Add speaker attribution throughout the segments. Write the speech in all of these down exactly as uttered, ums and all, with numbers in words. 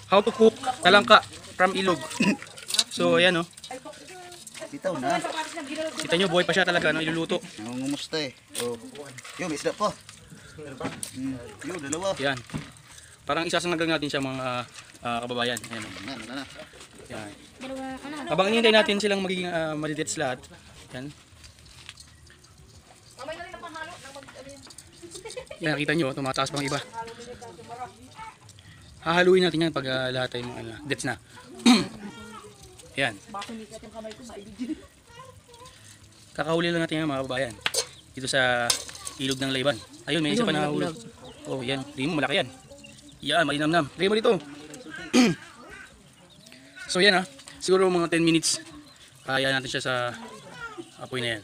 Speaker 1: How to cook talangka from ilog. So ayan oh.
Speaker 2: Bitaw na.
Speaker 1: Kita nyo, buhay pa siya talaga, no? Iluluto.
Speaker 2: Nangungumusta eh. Oh. Yo, may isda pa. Hmm. Yo, dalawa.
Speaker 1: Yan. Parang isasangag natin siya mga uh, kababayan. Ayan oh.
Speaker 2: Yan, wala na.
Speaker 1: Yan. Habang hinihintay natin silang magiging uh, malidits lahat. Yan. Yan, nakita nyo, tumataas pang iba. Hahaluin natin yan pag uh, lahat ay mga uh, dits na. Yan. Kakahuli lang natin yan mga kababayan. Dito sa ilog ng Layban. Ayun, may isa pa nahulog. Oh, yan. Tingin mo, malaki yan. Yan, malinamnam. Tingin mo dito. So yan ah. Siguro mga ten minutes. Kaya natin siya sa apoy na yan.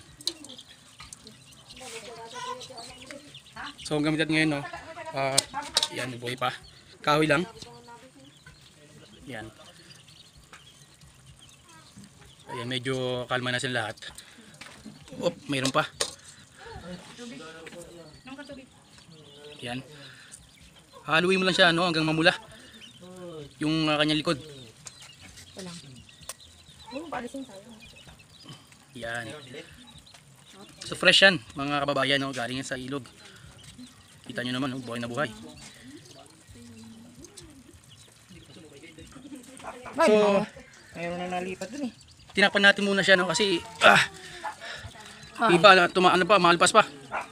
Speaker 1: So ang gamit natin ngayon, no, uh, yan, buhay pa. Kahoy lang. Yan. Ayan, medyo kalma na sila lahat. Op, mayroon pa. Yan. Haluin mo lang siya, no, hanggang mamula yung uh, kanyang likod. Yan. So fresh yan, mga kababayan, no, galing yan sa ilog. Kita nyo naman, no, buhay na buhay. So,
Speaker 3: mayroon na nalipat dun eh.
Speaker 1: Tinapan natin muna siya, no, kasi ah, iba, tuma, ano pa, mahalpas pa.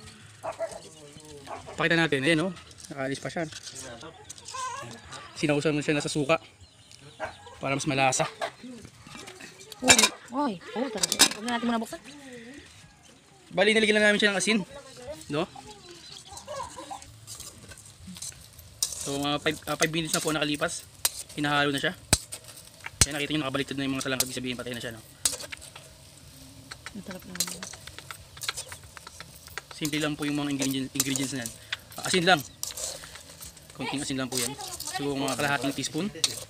Speaker 1: Pakita natin, ayan, no, nakaalis pa siya. Sinausan mo siya na sa suka para mas malasa.
Speaker 3: Uy, uy, oh, talaga. Huwag na natin muna buksan.
Speaker 1: Bali, nilagyan lang namin siya ng asin, no? So mga five minutes na po nakalipas. Hinahalo na siya. Kaya nakita nyo nakabaliktad na yung mga talangka, ibig sabihin patay na siya, no? Simple lang po yung mga ingredients, ingredients na yan. Asin lang. Konting asin lang po yan. So mga kalahating teaspoon.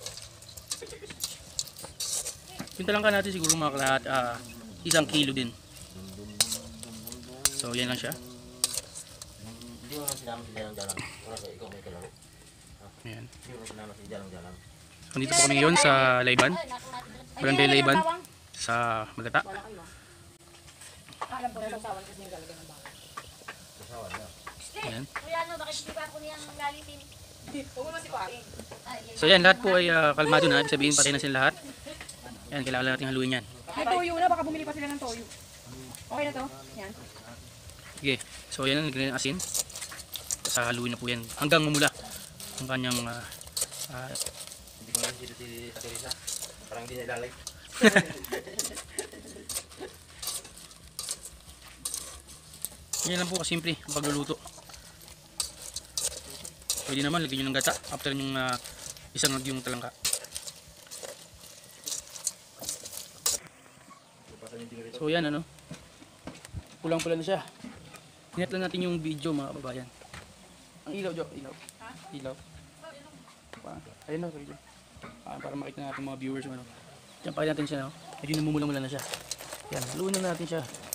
Speaker 1: Yung talangka natin siguro mga kalahat, uh, isang kilo din. So yan lang siya. Ayan. So dito po kami ngayon sa Layban, Barangay Layban, sa Magata. Ayan. So yan, lahat po ay uh, kalmado na, ibig sabihin patay na sila lahat. Ayan, kailangan natin haluin yan.
Speaker 3: May toyo na, baka bumili pa sila ng toyo. Okay na to? Yan.
Speaker 1: Okay, so yan ang naging asin. Sa haluin na po yan hanggang mamula ang kanyang uh, uh, hindi ko lang dito si Teresa, parang hindi nilalay. Yan lang po kasimple ang pagluluto. Pwede naman lagyan nyo ng gata after yung uh, isang nag yung talangka. So yan, ano, pulang pula na siya. Hinat lang natin yung video mga kababayan. Ang ilaw, Jo, ilaw. Ha? Ilaw. Ayun o, video. Ah, para makita natin mga viewers mo, ano. Diyan pa natin siya, no? Medyo namumula-mula na siya. Yan, haluin na natin siya.